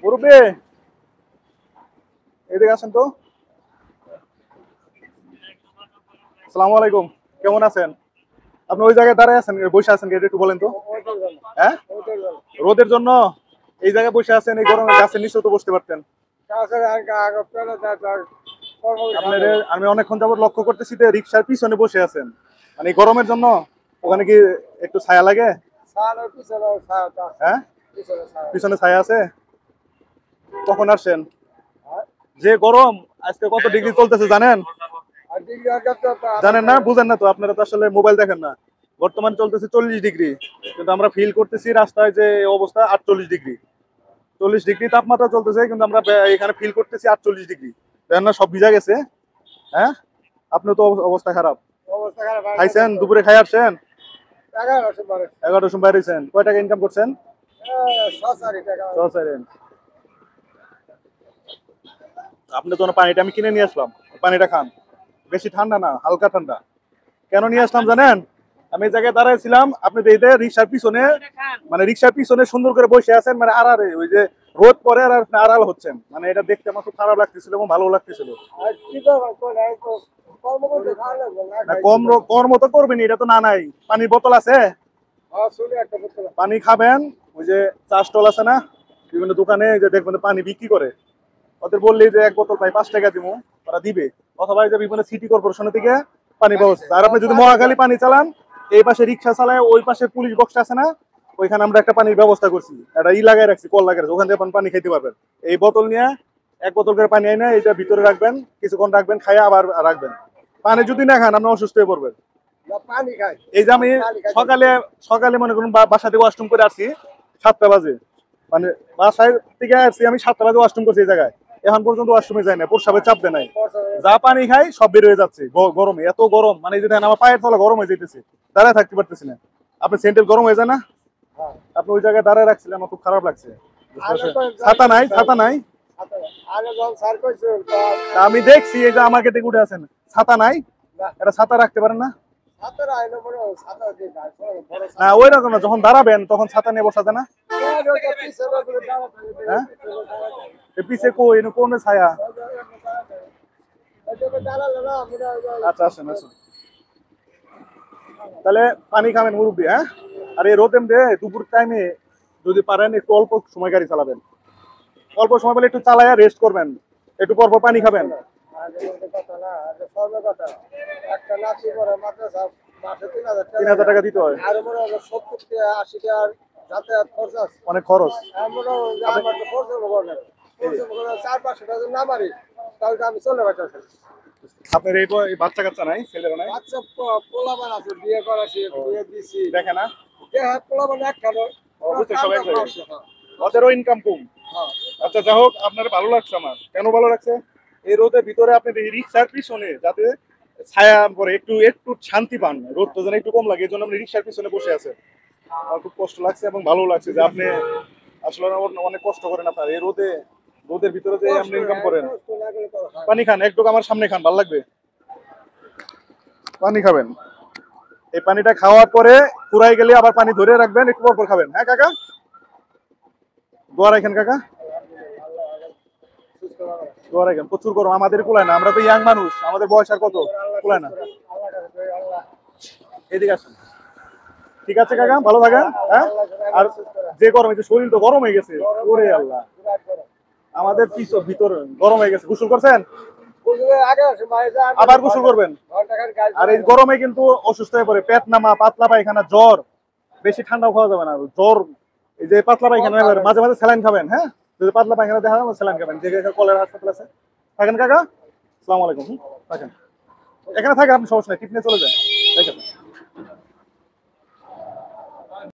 মুরব্বী এদিকে আসেন তো। আসসালামু আলাইকুম, কেমন আছেন? আপনি ওই জায়গায় দাঁড়ায় আছেন, বসে আছেন, এটা একটু বলেন তো। হ্যাঁ, রোদের জন্য এই জায়গায় বসে আছেন, এই গরমে গাছের নিচে তো বসতে পারতেন। আপনার আমি অনেকক্ষণ যাবত লক্ষ্য করতেছি যে রিক্সার পিছনে বসে আছেন, মানে এই গরমের জন্য। ওখানে কি একটু ছায়া লাগে? হ্যাঁ, পিছনে ছায়া আছে। কখন আসছেন? যে গরম আজকে কত ডিগ্রি চলতেছে জানেন? জানেন না, বুঝেন না তো, আপনারা তো আসলে মোবাইল দেখেন না। বর্তমান চলতেছে 40 ডিগ্রি, কিন্তু আমরা ফিল করতেছি রাস্তায় যে অবস্থা 48 ডিগ্রি। 40 ডিগ্রি তাপমাত্রা চলতেছে, কিন্তু আমরা এখানে ফিল করতেছি 48 ডিগ্রি। দেখেন না, সব ভিজা গেছে। হ্যাঁ, আপনার তো অবস্থা খারাপ। খাইছেন? দুপুরে খাই আসছেন? 11টার সময় বাইরেছেন? কয় টাকা ইনকাম করছেন? আপনার জন্য পানিটা আমি কিনে নিয়ে আসলাম, পানিটা খান। বেশি ঠান্ডা না, হালকা ঠান্ডা। কেন নিয়ে আসলাম জানেন? আমি এই জায়গায় দাঁড়াইছিলাম, আপনি দেখতে রিক্সার পিছনে, মানে রিক্সার পিছনে সুন্দর করে বসে আছেন, মানে আড়ারে ওই যে রোদ পরে আর আপনি আড়াল হচ্ছেন, মানে এটা দেখতে আমার খুব খারাপ লাগতেছিল এবং ভালো লাগতেছিল। কর্ম তো করবেন, এটা তো না নাই। পানির বোতল আছে? পানি খাবেন। ওই যে চা স্টল আছে না, বিভিন্ন দোকানে যে দেখবেন পানি বিক্রি করে, ওদের বললেই যে এক বোতল প্রায় 5 টাকা দিব, ওরা দিবে। অথবা যে বিভিন্ন সিটি কর্পোরেশন থেকে পানি ব্যবস্থা। আর আপনি যদি মহাখালী পানি চালান, এই পাশে রিক্সা চালায়, ওই পাশে পুলিশ বক্স আছে না, ওইখানে আমরা একটা পানির ব্যবস্থা করছি, একটা লাগাই রাখছি, কল লাগাই রাখছি, ওখান থেকে পানি খেতে পারবেন। এই বোতল নিয়ে এক বোতল করে পানি এনে এটা ভিতরে রাখবেন, কিছুক্ষণ রাখবেন, খাইয়া আবার রাখবেন। পানি যদি না খান আপনি অসুস্থ হয়ে পড়বেন। এই যে আমি সকালে সকালে মনে করুন বাসা থেকে ওয়াশরুম করে আসছি 7টা বাজে, মানে বাসায় থেকে আসছি আমি 7টা বাজে ওয়াশরুম করছি এই জায়গায়। এখন পর্যন্ত ওয়াশরুমে যায় না, প্রস্রাবের চাপ দেয় নাই। যা পানি খাই সব বের হয়ে যাচ্ছে গরমে, এত গরম, মানে যে আমার পায়ের তলা গরম হয়ে যেতেছে, দাঁড়ায় থাকতে পারতেছি না। আপনি সেন্টেল গরম হয়ে যায় না? আপনি ওই জায়গায় দাঁড়ায় রাখছিলেন, আমার খুব খারাপ লাগছে। ছাতা নাই, ছাতা নাই। আমি দেখছি এই যে আমাকে দেখে উঠে আছেন, ছাতা নাই। এটা ছাতা রাখতে পারেন না? না ওই রকম না, যখন দাঁড়াবেন তখন ছাতা নিয়ে বসা যায় না? হ্যাঁ, পিছে কই কোন ছায়া? আচ্ছা, আসেন আসেন। তাহলে পানি খাবেন মুরব্বী, হ্যাঁ? আর এই রোদ এমনি দুপুর টাইমে যদি পারেন একটু অল্প সময় গাড়ি চালাবেন, অল্প সময় পেলে একটু চালায়া রেস্ট করবেন, একটু পর পর পানি খাবেন। 3,000 টাকা দিতে হয়, অনেক খরচ। আপনার এই বাচ্চা কাচ্চা নাই, ছেলেরা নাই? দেখে না, ওদেরও ইনকাম কম। আচ্ছা, যা হোক, আপনার ভালো লাগছে। আমার কেন ভালো লাগছে? এই রোদের ভিতরে আপনি রিক্সার পিছনে যাতে ছায়া পরে একটু একটু শান্তি পান, রোদ তো যেন একটু কম লাগে, এই জন্য আপনি রিক্সার পিছনে বসে আছেন। আমার খুব কষ্ট লাগছে এবং ভালো লাগছে যে আপনি আসলে অনেক কষ্ট করেন। আপনার এই রোদের ভিতরে যে আপনি ইনকাম করেন। পানি খান, একটু আমার সামনে খান, ভালো লাগবে। পানি খাবেন, এই পানিটা খাওয়ার পরে ফুরাই গেলে আবার পানি ধরে রাখবেন, একটু পর পর খাবেন। হ্যাঁ কাকা, দোয়া রাখেন কাকা, দোয়া রাখেন। প্রচুর গরম, আমাদের কুলায় না, আমরা তো ইয়াং মানুষ, আমাদের বয়স আর কত, কুলায় না। এদিকে আসেন। ঠিক আছে কাকা, ভালো থাকেন। হ্যাঁ, আর যে গরম হয়েছে, শরীর তো গরম হয়ে গেছে। ওরে আল্লাহ, আমাদের ভিতর গরম হয়ে গেছে। গোসল করছেন? আবার গোসল করবেন। আর এই গরমে কিন্তু অসুস্থ হয়ে পড়ে, পেট নামা, পাতলা পায়খানা, জ্বর। বেশি ঠান্ডাও খাওয়া যাবে না, জ্বর। এই যে পাতলা পায়খানা, মাঝে মাঝে স্যালাইন খাবেন। হ্যাঁ, যদি পাতলা পায়খানা দেখা যায় স্যালাইন খাবেন, যে কলেরা হাসপাতাল আছে। থাকেন কাকা, আসসালামু আলাইকুম। থাকেন, এখানে থাকেন, আপনি সমস্যা নাই, টিপ নিয়ে চলে যান।